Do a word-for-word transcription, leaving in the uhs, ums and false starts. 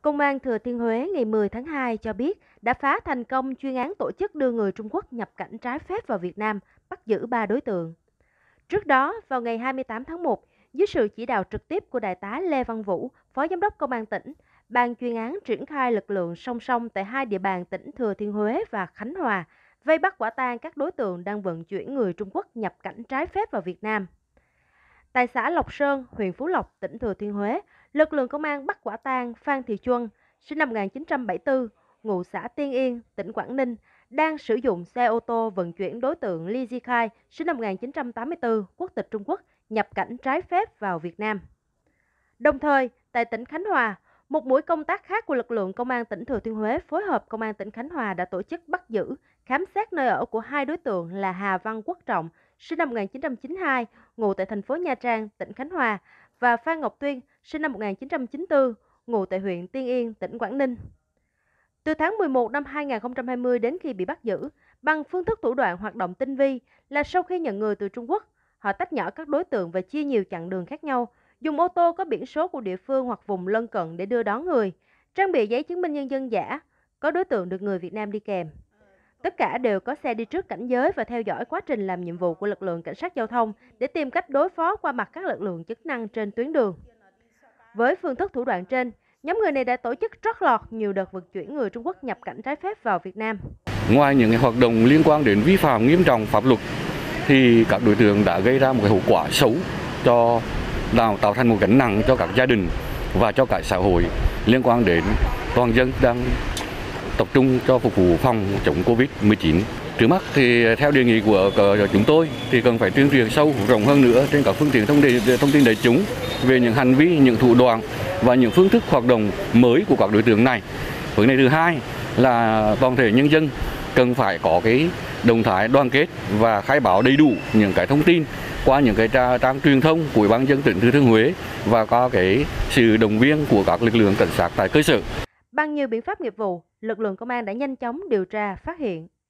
Công an Thừa Thiên Huế ngày mười tháng hai cho biết đã phá thành công chuyên án tổ chức đưa người Trung Quốc nhập cảnh trái phép vào Việt Nam, bắt giữ ba đối tượng. Trước đó, vào ngày hai mươi tám tháng một, dưới sự chỉ đạo trực tiếp của Đại tá Lê Văn Vũ, Phó Giám đốc Công an tỉnh, ban chuyên án triển khai lực lượng song song tại hai địa bàn tỉnh Thừa Thiên Huế và Khánh Hòa, vây bắt quả tang các đối tượng đang vận chuyển người Trung Quốc nhập cảnh trái phép vào Việt Nam. Tại xã Lộc Sơn, huyện Phú Lộc, tỉnh Thừa Thiên Huế, lực lượng công an bắt quả tang Phan Thị Chuân, sinh năm một nghìn chín trăm bảy mươi tư, ngụ xã Tiên Yên, tỉnh Quảng Ninh, đang sử dụng xe ô tô vận chuyển đối tượng Li Zikai, sinh năm một nghìn chín trăm tám mươi tư, quốc tịch Trung Quốc, nhập cảnh trái phép vào Việt Nam. Đồng thời, tại tỉnh Khánh Hòa, một mũi công tác khác của lực lượng công an tỉnh Thừa Thiên Huế phối hợp công an tỉnh Khánh Hòa đã tổ chức bắt giữ, khám xét nơi ở của hai đối tượng là Hà Văn Quốc Trọng, sinh năm một nghìn chín trăm chín mươi hai, ngụ tại thành phố Nha Trang, tỉnh Khánh Hòa, và Phan Ngọc Tuyên, sinh năm một nghìn chín trăm chín mươi tư, ngụ tại huyện Tiên Yên, tỉnh Quảng Ninh. Từ tháng mười một năm hai nghìn không trăm hai mươi đến khi bị bắt giữ, bằng phương thức thủ đoạn hoạt động tinh vi là sau khi nhận người từ Trung Quốc, họ tách nhỏ các đối tượng và chia nhiều chặng đường khác nhau, dùng ô tô có biển số của địa phương hoặc vùng lân cận để đưa đón người, trang bị giấy chứng minh nhân dân giả, có đối tượng được người Việt Nam đi kèm. Tất cả đều có xe đi trước cảnh giới và theo dõi quá trình làm nhiệm vụ của lực lượng cảnh sát giao thông để tìm cách đối phó qua mặt các lực lượng chức năng trên tuyến đường. Với phương thức thủ đoạn trên, nhóm người này đã tổ chức trót lọt nhiều đợt vận chuyển người Trung Quốc nhập cảnh trái phép vào Việt Nam. Ngoài những hoạt động liên quan đến vi phạm nghiêm trọng pháp luật, thì các đối tượng đã gây ra một cái hậu quả xấu cho tạo tạo thành một gánh nặng cho các gia đình và cho cả xã hội liên quan đến toàn dân đang tập trung cho phục vụ phòng chống Covid mười chín. Trước mắt thì theo đề nghị của chúng tôi thì cần phải tuyên truyền sâu rộng hơn nữa trên các phương tiện thông tin thông tin đại chúng về những hành vi, những thủ đoạn và những phương thức hoạt động mới của các đối tượng này. Vấn đề thứ hai là toàn thể nhân dân cần phải có cái động thái đoàn kết và khai báo đầy đủ những cái thông tin qua những cái trang truyền thông của Ủy ban nhân dân tỉnh Thừa Thiên Huế và có cái sự động viên của các lực lượng cảnh sát tại cơ sở. Bằng nhiều biện pháp nghiệp vụ, lực lượng công an đã nhanh chóng điều tra, phát hiện,